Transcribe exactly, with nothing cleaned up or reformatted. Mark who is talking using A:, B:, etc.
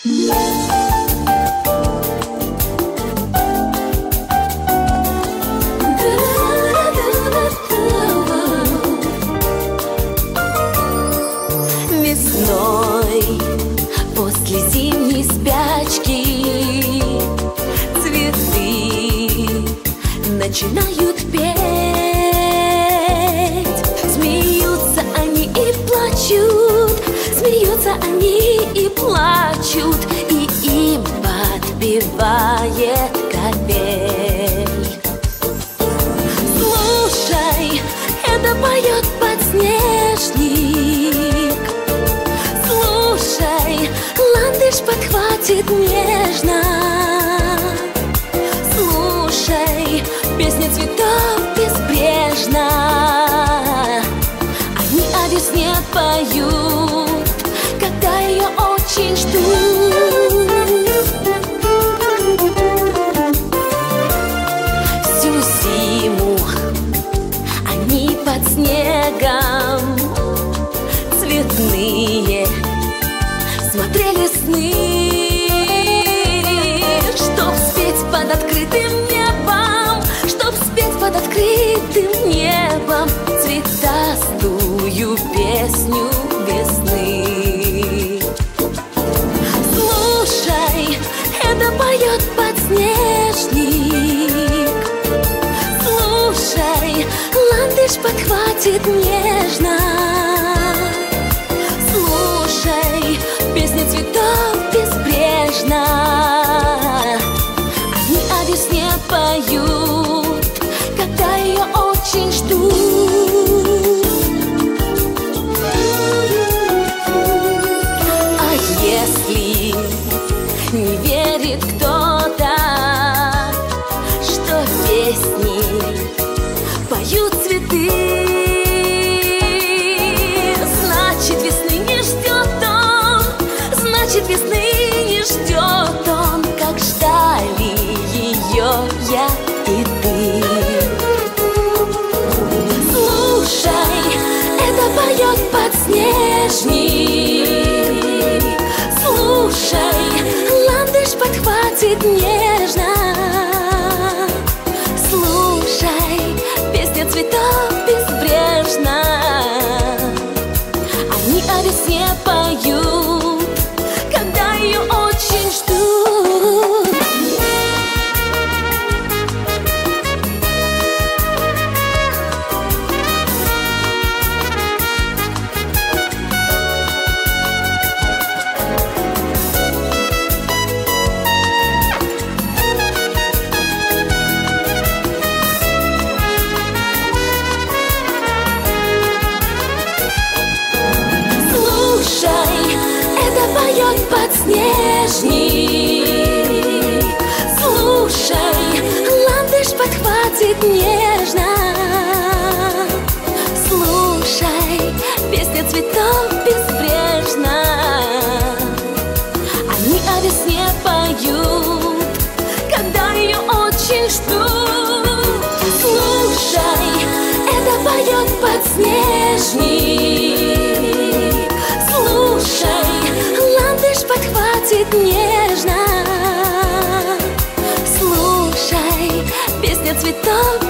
A: Весной, после зимней спячки, цветы начинают петь. Смеются они и плачут, смеются они и плачут, и им подпевает капель. Слушай, это поет подснежник. Слушай, ландыш подхватит нежно. Слушай, песня цветов безбрежна. Они о весне поют, когда ее очень ждут. Всю зиму они под снегом цветные смотрели сны, чтоб спеть под открытым небом, чтоб спеть под открытым небом цветастую песню весны. Слушай, это поет подснежник. Слушай, ландыш подхватит нежно. Слушай, песня цветов безбрежна. Они о весне поют, когда ее очень ждут. А если не верит кто-то, что песни поют цветы, значит весны не ждет он, значит весны не ждет он, как ждали ее я и ты. Слушай, это поет подснежник. Слушай, ландыш подхватит нежно. Слушай, песня цветов безбрежна. Они о весне поют, когда ее очень ждут. Поет подснежник. Слушай, ландыш подхватит нежно. Слушай, песня цветов безбрежна. Они о весне поют, когда ее очень ждут. Слушай, это поет подснежник. Слушай, ландыш подхватит нежно. Слушай, песня цветов